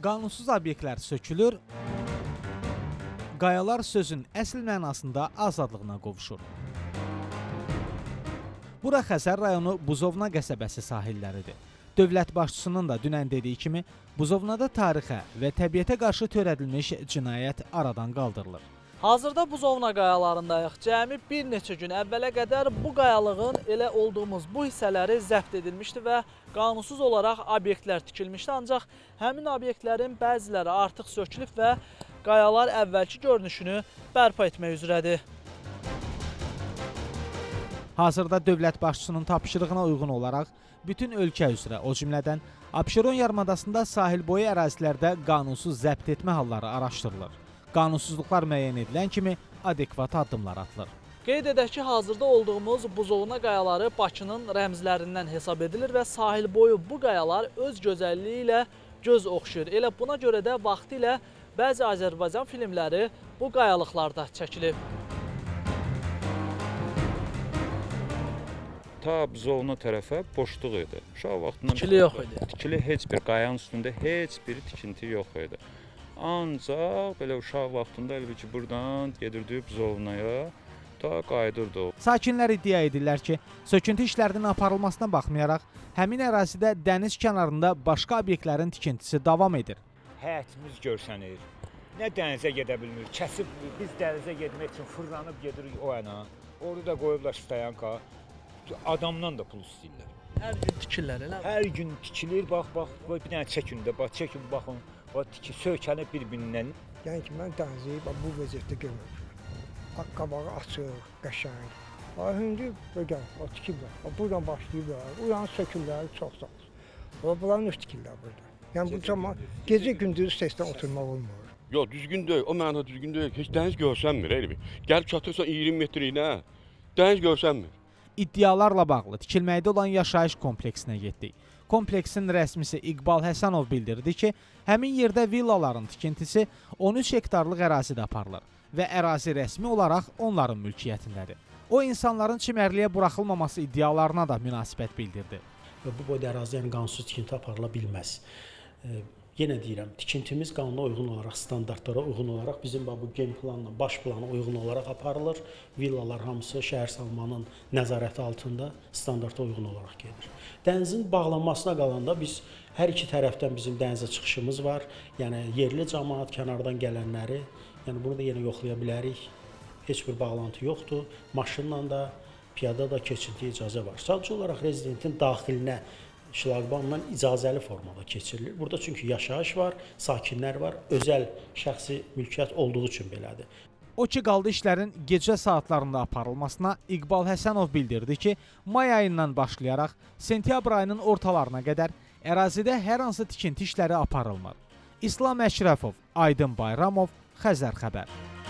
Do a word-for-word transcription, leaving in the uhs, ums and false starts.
Qanunsuz obyektlər sökülür, qayalar sözün əsl mənasında azadlığına qovuşur. Bura Xəzər rayonu Buzovna qəsəbəsi sahilləridir. Dövlət başçısının da dünən dediyi kimi, Buzovnada tarixə və təbiətə qarşı törədilmiş cinayət aradan qaldırılır. Hazırda Buzovna qayalarındayıq. Cəmi bir neçə gün əvvələ qədər bu qayalığın elə olduğumuz bu hissələri zəbt edilmişdi və qanunsuz olaraq obyektlər tikilmişdi. Ancaq həmin obyektlərin bəziləri artıq sökülüb və qayalar əvvəlki görünüşünü bərpa etmək üzrədir. Hazırda dövlət başçısının tapşırığına uyğun olaraq bütün ölkə üzrə, o cümlədən Abşeron yarımadasında sahil boyu ərazilərdə qanunsuz zəbt etmə halları araşdırılır. Qanunsuzluqlar müəyyən edilən kimi adekvat addımlar atılır. Qeyd edək ki, hazırda olduğumuz Buzovna qayaları Bakının rəmzlərindən hesab edilir və sahil boyu bu qayalar öz gözəlliyi ilə göz oxşuyur. Elə buna görə də vaxtilə bəzi Azərbaycan filmləri bu qayalıqlarda çəkilib. Ta Buzovna tərəfə boşluq idi. Uşaq vaxtından Tikili yox idi. Tikili heç bir qayanın üstündə heç bir tikinti yox idi. Ancaq belə uşaq vaxtında elə ki, buradan gedirdi Buzovnaya, ta qayıdırdı. Sakinlər iddia edirlər ki, söküntü işlərinin aparılmasına baxmayaraq, həmin ərazidə dəniz kənarında başqa obyektlərin tikintisi davam edir. Həyətimiz görsənir, nə dənizə gedə bilmir, kəsib biz dənizə getmək üçün fırlanıb gedirik o yana. Orada da qoyublar stayanka, adamdan da pul istəyirlər. Hər gün tikirlər, elə mi? Hər gün tikilir, bax, bax, bir dənə çəkin də, bax, çəkin, baxın. O tiki sökəni bir-birindən. Yəni ki, mən dənizi bu vəziyyətdə görməmişəm. Qabağı açıq, qəşəng. İndi belə, o tikiblər. Buradan başlayıblar, uyan sökürlər, çox sağ olsun. Buranın üst tikirlər burada. Yəni bu zaman gecə-gündüz səsdən oturmaq olmur. Yox, düzgün deyil, o mənada düzgün deyil. Heç dəniz görsənmir, elə bir. Gəlib çatırsa iyirmi metriylə, dəniz görsənmir. İddialarla bağlı tikilməkdə olan yaşayış kompleksinə getdik. Kompleksin rəsmisi İqbal Həsənov bildirdi ki, həmin yerdə villaların tikintisi on üç hektarlıq ərazidə aparılır və ərazi rəsmi olaraq onların mülkiyyətindədir. O, insanların çimərliyə buraxılmaması iddialarına da münasibət bildirdi. Və bu boyda ərazidən qanunsuz tikinti aparıla bilməz. E, yenə deyirəm, tikintimiz qanuna uyğun olaraq, standartlara uyğun olaraq bizim bu gen planla, baş plana uyğun olaraq aparılır. Villalar hamısı şəhər salmanın nəzarəti altında standarta uyğun olaraq gedir. Dənizin bağlanmasına qalanda biz hər iki tərəfdən bizim dənizə çıxışımız var. Yəni yerli cəmaət, kənardan gələnləri, yəni bunu da yenə yoxlaya bilərik. Heç bir bağlantı yoxdur. Maşınla da, piyada da keçinti icazə var. Sadəcə olaraq rezidentin daxilinə şlaqbanla icazəli formada keçirilir. Burada çünki yaşayış var, sakinlər var, özəl şəxsi mülkiyyət olduğu üçün belədir. O ki, qaldı işlərin gecə saatlarında aparılmasına, İqbal Həsənov bildirdi ki, may ayından başlayaraq sentyabr ayının ortalarına qədər ərazidə hər hansı tikinti işləri aparılmır. İslam Əşrəfov, Aydın Bayramov, Xəzər xəbər.